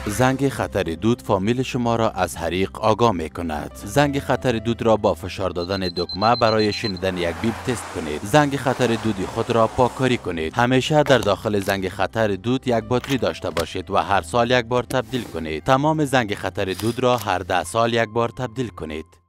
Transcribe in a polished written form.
زنگ خطر دود فامیل شما را از حریق آگاه می کند. زنگ خطر دود را با فشار دادن دکمه برای شنیدن یک بیپ تست کنید. زنگ خطر دود خود را پاککاری کنید. همیشه در داخل زنگ خطر دود یک باتری داشته باشید و هر سال یک بار تبدیل کنید. تمام زنگ خطر دود را هر 10 سال یک بار تبدیل کنید.